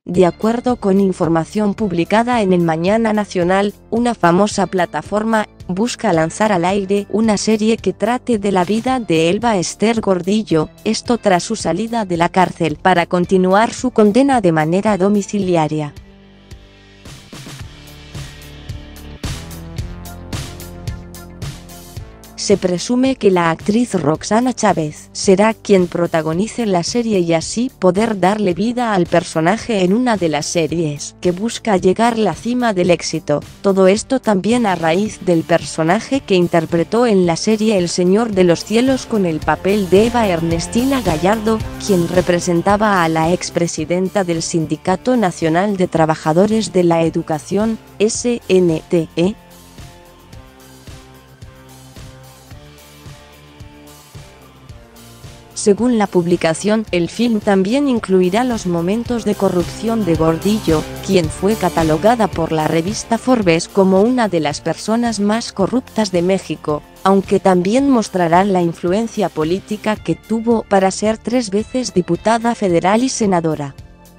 De acuerdo con información publicada en el Mañana Nacional, una famosa plataforma busca lanzar al aire una serie que trate de la vida de Elba Ester Gordillo, esto tras su salida de la cárcel para continuar su condena de manera domiciliaria. Se presume que la actriz Roxana Chávez será quien protagonice la serie y así poder darle vida al personaje en una de las series que busca llegar a la cima del éxito. Todo esto también a raíz del personaje que interpretó en la serie El Señor de los Cielos con el papel de Eva Ernestina Gallardo, quien representaba a la expresidenta del Sindicato Nacional de Trabajadores de la Educación, SNTE. Según la publicación, el film también incluirá los momentos de corrupción de Gordillo, quien fue catalogada por la revista Forbes como una de las personas más corruptas de México, aunque también mostrará la influencia política que tuvo para ser 3 veces diputada federal y senadora.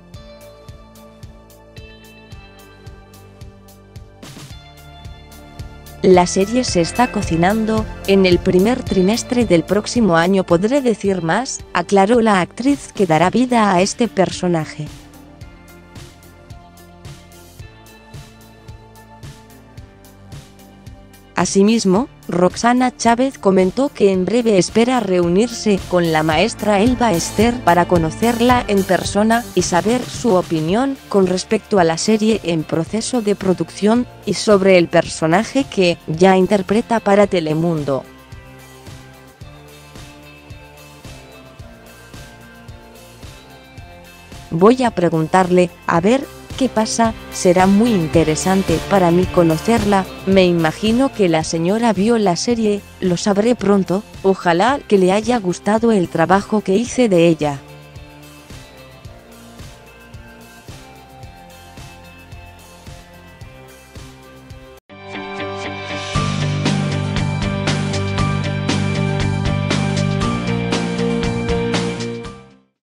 La serie se está cocinando, en el primer trimestre del próximo año podré decir más, aclaró la actriz que dará vida a este personaje. Asimismo, Roxana Chávez comentó que en breve espera reunirse con la maestra Elba Ester para conocerla en persona y saber su opinión con respecto a la serie en proceso de producción y sobre el personaje que ya interpreta para Telemundo. Voy a preguntarle, a ver qué pasa, será muy interesante para mí conocerla, me imagino que la señora vio la serie, lo sabré pronto, ojalá que le haya gustado el trabajo que hice de ella.